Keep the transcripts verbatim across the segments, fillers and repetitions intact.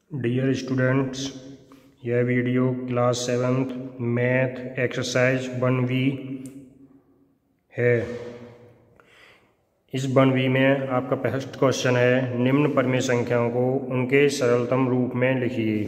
Dear students, यह video class seventh math exercise one V है। इस वन वी में आपका फर्स्ट क्वेश्चन है, निम्न परिमेय संख्याओं को उनके सरलतम रूप में लिखिए।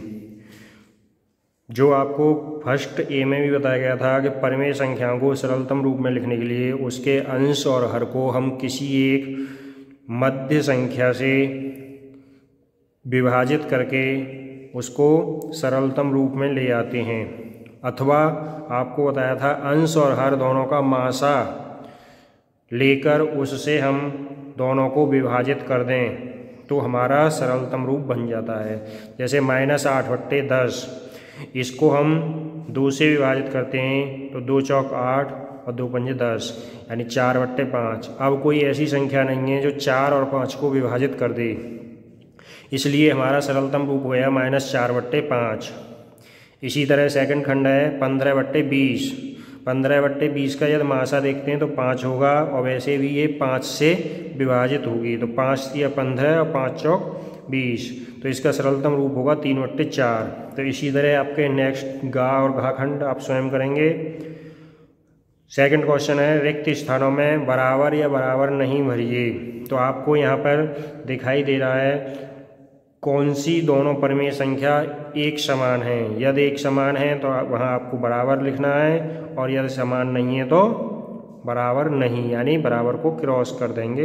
जो आपको फर्स्ट ए में भी बताया गया था कि परिमेय संख्याओं को सरलतम रूप में लिखने के लिए उसके अंश और हर को हम किसी एक मध्य संख्या से विभाजित करके उसको सरलतम रूप में ले आते हैं, अथवा आपको बताया था अंश और हर दोनों का मासा लेकर उससे हम दोनों को विभाजित कर दें तो हमारा सरलतम रूप बन जाता है। जैसे माइनस आठ बट्टे दस, इसको हम दो से विभाजित करते हैं तो दो चौक आठ और दो पंजे दस, यानी चार बट्टे पाँच। अब कोई ऐसी संख्या नहीं है जो चार और पाँच को विभाजित कर दे, इसलिए हमारा सरलतम रूप हो गया माइनस चार बट्टे पाँच। इसी तरह सेकंड खंड है पंद्रह बट्टे बीस। पंद्रह बट्टे बीस का यदि मासा देखते हैं तो पाँच होगा, और वैसे भी ये पाँच से विभाजित होगी तो पाँच या पंद्रह और पाँच चौक बीस, तो इसका सरलतम रूप होगा तीन बट्टे चार। तो इसी तरह आपके नेक्स्ट गा और घा खंड आप स्वयं करेंगे। सेकंड क्वेश्चन है, रिक्त स्थानों में बराबर या बराबर नहीं भरिए। तो आपको यहाँ पर दिखाई दे रहा है कौन सी दोनों परिमेय संख्या एक समान है। यदि एक समान है तो वहाँ आपको बराबर लिखना है, और यदि समान नहीं है तो बराबर नहीं, यानी बराबर को क्रॉस कर देंगे।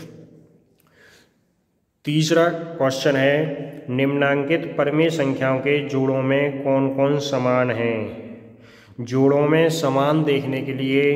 तीसरा क्वेश्चन है, निम्नांकित परिमेय संख्याओं के जोड़ों में कौन कौन समान हैं। जोड़ों में समान देखने के लिए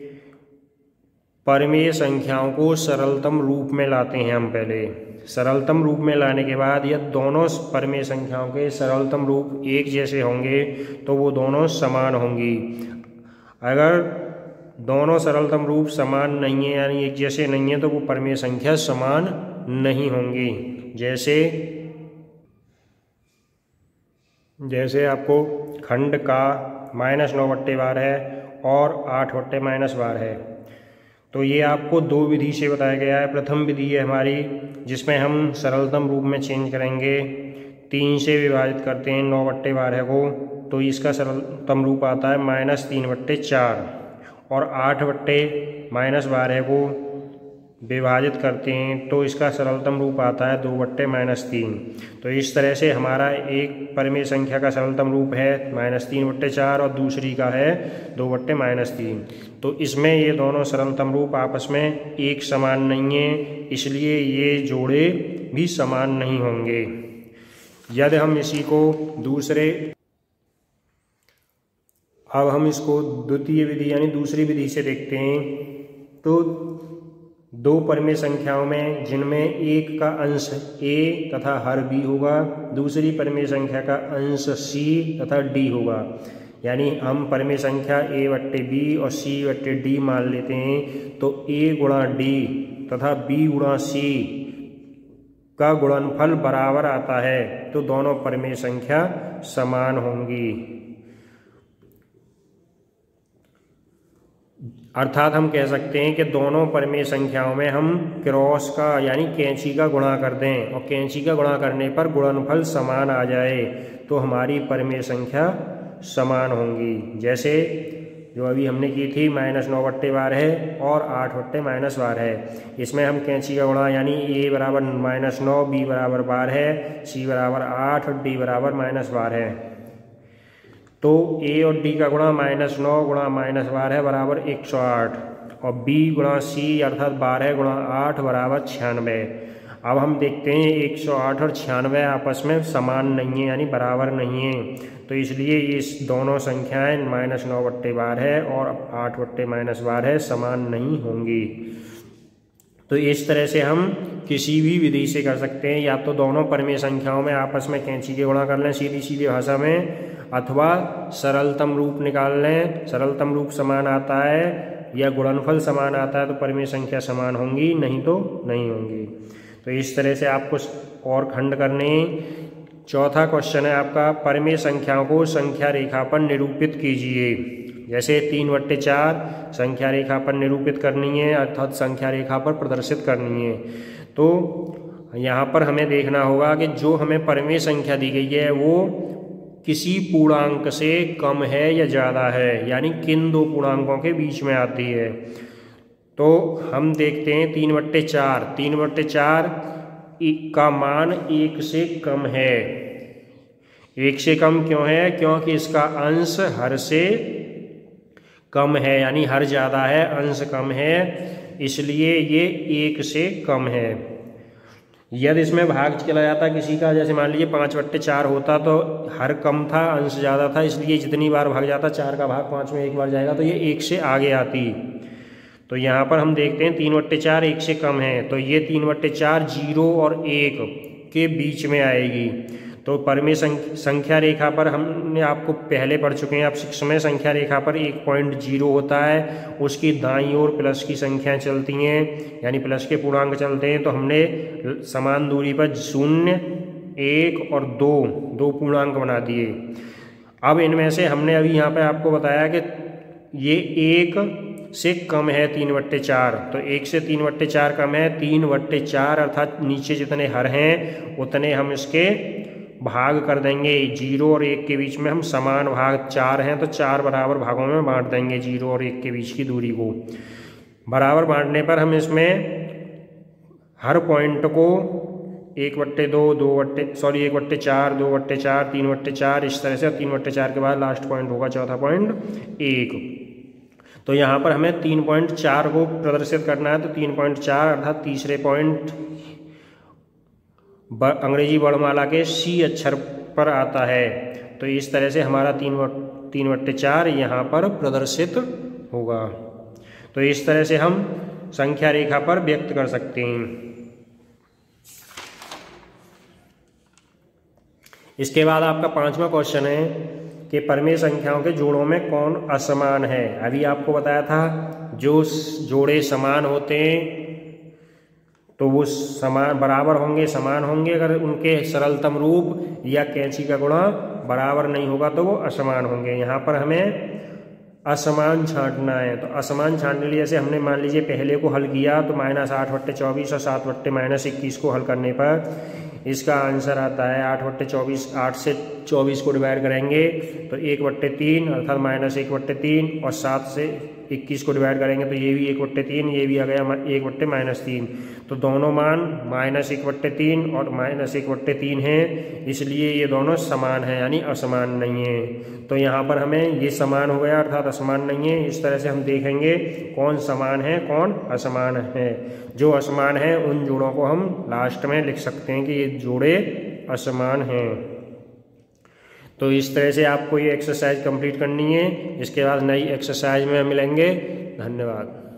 परिमेय संख्याओं को सरलतम रूप में लाते हैं हम पहले। सरलतम रूप में लाने के बाद यह दोनों परिमेय संख्याओं के सरलतम रूप एक जैसे होंगे तो वो दोनों समान होंगी। अगर दोनों सरलतम रूप समान नहीं है, यानी एक जैसे नहीं है, तो वो परिमेय संख्या समान नहीं होंगी। जैसे जैसे आपको खंड का माइनस नौ बट्टे बार है और आठ बट्टे माइनस बार है, तो ये आपको दो विधि से बताया गया है। प्रथम विधि है हमारी जिसमें हम सरलतम रूप में चेंज करेंगे, तीन से विभाजित करते हैं नौ बट्टे बारह को, तो इसका सरलतम रूप आता है माइनस तीन बट्टे चार, और आठ बट्टे माइनस बारह को विभाजित करते हैं तो इसका सरलतम रूप आता है दो बट्टे माइनस तीन। तो इस तरह से हमारा एक परिमेय संख्या का सरलतम रूप है माइनस तीन बट्टे चार और दूसरी का है दो बट्टे माइनस तीन। तो इसमें ये दोनों सरलतम रूप आपस में एक समान नहीं है, इसलिए ये जोड़े भी समान नहीं होंगे। यदि हम इसी को दूसरे अब हम इसको द्वितीय विधि यानी दूसरी विधि से देखते हैं, तो दो परिमेय संख्याओं में जिनमें एक का अंश a तथा हर b होगा, दूसरी परिमेय संख्या का अंश c तथा d होगा। यानी हम परिमेय संख्या a बट्टे b और c बट्टे d मान लेते हैं, तो a गुणा d तथा b गुणा c का गुणनफल बराबर आता है, तो दोनों परिमेय संख्या समान होंगी। अर्थात हम कह सकते हैं कि दोनों परिमेय संख्याओं में हम क्रॉस का यानी कैंची का गुणा कर दें, और कैंची का गुणा करने पर गुणनफल समान आ जाए तो हमारी परिमेय संख्या समान होंगी। जैसे जो अभी हमने की थी माइनस नौ बट्टे बार है और आठ बट्टे माइनस बार है, इसमें हम कैंची का गुणा यानी ए बराबर माइनस नौ, बी बराबर बार है, सी बराबर आठ और डी बराबर माइनस बार है। तो ए और डी का गुणा माइनस नौ गुणा माइनस बारह है बराबर एक सौ आठ, और बी गुणा सी अर्थात बारह गुणा आठ बराबर छियानवे। अब हम देखते हैं एक सौ आठ और छियानवे आपस में समान नहीं है, यानी बराबर नहीं है, तो इसलिए इस दोनों संख्याएं माइनस नौ बट्टे बारह और आठ बट्टे माइनस बारह समान नहीं होंगी। तो इस तरह से हम किसी भी विधि से कर सकते हैं, या तो दोनों परिमेय संख्याओं में आपस में कैंची के गुणा कर लें सीधी सीधी भाषा में, अथवा सरलतम रूप निकाल लें। सरलतम रूप समान आता है या गुणनफल समान आता है तो परिमेय संख्या समान होंगी, नहीं तो नहीं होंगी। तो इस तरह से आपको और खंड करने। चौथा क्वेश्चन है आपका, परिमेय संख्याओं को संख्या रेखा पर निरूपित कीजिए। जैसे तीन बट्टे चार संख्या रेखा पर निरूपित करनी है, अर्थात संख्या रेखा पर प्रदर्शित करनी है। तो यहाँ पर हमें देखना होगा कि जो हमें परिमेय संख्या दी गई है वो किसी पूर्णांक से कम है या ज़्यादा है, यानी किन दो पूर्णांकों के बीच में आती है। तो हम देखते हैं तीन बट्टे चार, तीन बट्टे चार का मान एक से कम है। एक से कम क्यों है? क्योंकि इसका अंश हर से कम है, यानी हर ज़्यादा है, अंश कम है, इसलिए ये एक से कम है। यदि इसमें भाग चला जाता किसी का, जैसे मान लीजिए पाँच बट्टे चार होता तो हर कम था, अंश ज़्यादा था, इसलिए जितनी बार भाग जाता, चार का भाग पाँच में एक बार जाएगा तो ये एक से आगे आती। तो यहाँ पर हम देखते हैं तीन बट्टे चार एक से कम है, तो ये तीन बट्टे चार जीरो और एक के बीच में आएगी। तो परिमेय संख्या रेखा पर हमने आपको पहले पढ़ चुके हैं, आप शिक्षामय संख्या रेखा पर एक पॉइंट जीरो होता है, उसकी दाईं ओर प्लस की संख्याएं चलती हैं, यानी प्लस के पूर्णांक चलते हैं। तो हमने समान दूरी पर शून्य, एक और दो दो पूर्णांक बना दिए। अब इनमें से हमने अभी यहाँ पे आपको बताया कि ये एक से कम है तीन बट्टे चार, तो एक से तीन बट्टे चार कम है, तीन बट्टे चार अर्थात नीचे जितने हर हैं उतने हम इसके भाग कर देंगे। जीरो और एक के बीच में हम समान भाग चार हैं तो चार बराबर भागों में बांट देंगे जीरो और एक के बीच की दूरी को। बराबर बांटने पर हम इसमें हर पॉइंट को एक बट्टे दो, दो बट्टे सॉरी एक बट्टे चार, दो बट्टे चार, तीन बट्टे चार, इस तरह से तीन बट्टे चार के बाद लास्ट पॉइंट होगा चौथा पॉइंट एक। तो यहाँ पर हमें तीन पॉइंट चार को प्रदर्शित करना है, तो तीन पॉइंट चार अर्थात तीसरे पॉइंट अंग्रेजी वर्णमाला के सी अक्षर पर आता है। तो इस तरह से हमारा तीन तीन बट्टे चार यहाँ पर प्रदर्शित होगा। तो इस तरह से हम संख्या रेखा पर व्यक्त कर सकते हैं। इसके बाद आपका पांचवा क्वेश्चन है कि परिमेय संख्याओं के जोड़ों में कौन असमान है। अभी आपको बताया था जो जोड़े समान होते हैं तो वो समान बराबर होंगे, समान होंगे। अगर उनके सरलतम रूप या कैंची का गुणा बराबर नहीं होगा तो वो असमान होंगे। यहाँ पर हमें असमान छांटना है, तो असमान छांटने के लिए जैसे हमने मान लीजिए पहले को हल किया तो माइनस आठ बट्टे चौबीस और सात बट्टे माइनस इक्कीस को हल करने पर इसका आंसर आता है आठ बट्टे चौबीस। आठ से चौबीस को डिवाइड करेंगे तो एक बट्टे तीन अर्थात माइनस एक बट्टे तीन, और सात से इक्कीस को डिवाइड करेंगे तो ये भी एक बट्टे तीन, ये भी आ गया एक बट्टे माइनस तीन। तो दोनों मान माइनस एक बट्टे तीन और माइनस एक बट्टे तीन हैं, इसलिए ये दोनों समान हैं यानी असमान नहीं है। तो यहाँ पर हमें ये समान हो गया अर्थात असमान नहीं है। इस तरह से हम देखेंगे कौन समान है कौन असमान है। जो असमान है उन जोड़ों को हम लास्ट में लिख सकते हैं कि ये जोड़े असमान हैं। तो इस तरह से आपको ये एक्सरसाइज कंप्लीट करनी है। इसके बाद नई एक्सरसाइज में मिलेंगे। धन्यवाद।